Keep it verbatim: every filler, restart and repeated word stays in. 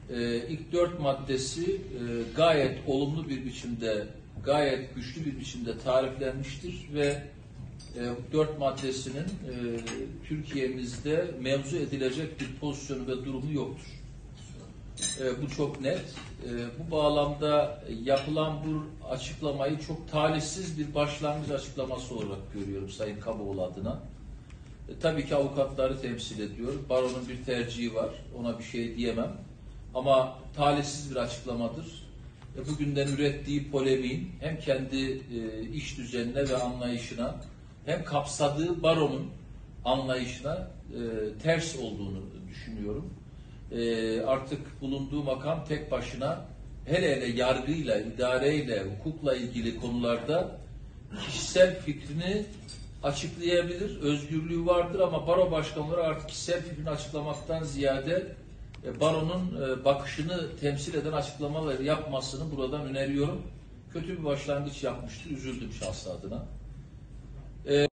e, ilk dört maddesi e, gayet olumlu bir biçimde, gayet güçlü bir biçimde tariflenmiştir ve e, dört maddesinin e, Türkiye'mizde mevzu edilecek bir pozisyonu ve durumu yoktur. E, bu çok net. E, bu bağlamda yapılan bu açıklamayı çok talihsiz bir başlangıç açıklaması olarak görüyorum Sayın Kaboğlu adına. E, tabii ki avukatları temsil ediyor. Baronun bir tercihi var. Ona bir şey diyemem. Ama talihsiz bir açıklamadır. E, bugünden ürettiği polemiğin hem kendi e, iş düzenine ve anlayışına hem kapsadığı baronun anlayışına e, ters olduğunu düşünüyorum. E, artık bulunduğu makam tek başına hele hele yargıyla, idareyle, hukukla ilgili konularda kişisel fikrini açıklayabilir, özgürlüğü vardır ama baro başkanları artık kişisel fikrini açıklamaktan ziyade e, baronun e, bakışını temsil eden açıklamalar yapmasını buradan öneriyorum. Kötü bir başlangıç yapmıştır, üzüldüm şahsı adına.